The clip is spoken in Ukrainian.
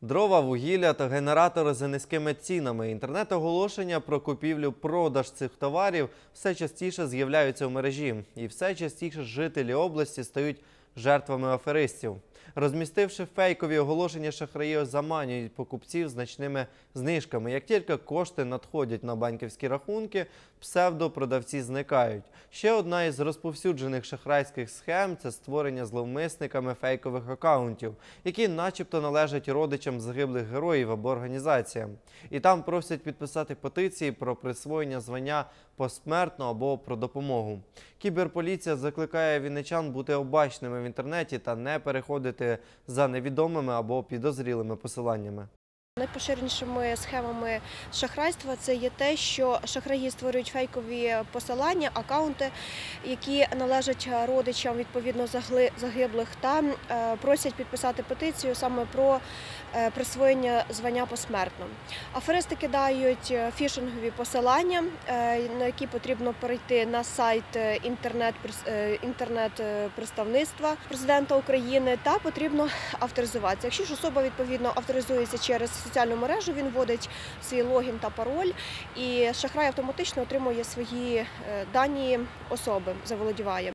Дрова, вугілля та генератори за низькими цінами. Інтернет-оголошення про купівлю-продаж цих товарів все частіше з'являються в мережі. І все частіше жителі області стають жертвами аферистів. Розмістивши фейкові оголошення, шахраї заманюють покупців значними знижками. Як тільки кошти надходять на банківські рахунки, псевдопродавці зникають. Ще одна із розповсюджених шахрайських схем – це створення зловмисниками фейкових акаунтів, які начебто належать родичам загиблих героїв або організаціям. І там просять підписати петиції про присвоєння звання посмертно або про допомогу. Кіберполіція закликає вінничан бути обачними в інтернеті та не переходити за невідомими або підозрілими посиланнями. Найпоширенішими схемами шахрайства це є те, що шахраї створюють фейкові посилання, акаунти, які належать родичам відповідно загиблих, та просять підписати петицію саме про присвоєння звання посмертно. Аферисти кидають фішингові посилання, на які потрібно перейти на сайт інтернет-представництва президента України, та потрібно авторизуватися. Якщо ж особа відповідно авторизується через соціальну мережу, він вводить свій логін та пароль, і шахрай автоматично отримує свої дані особи, заволодіває.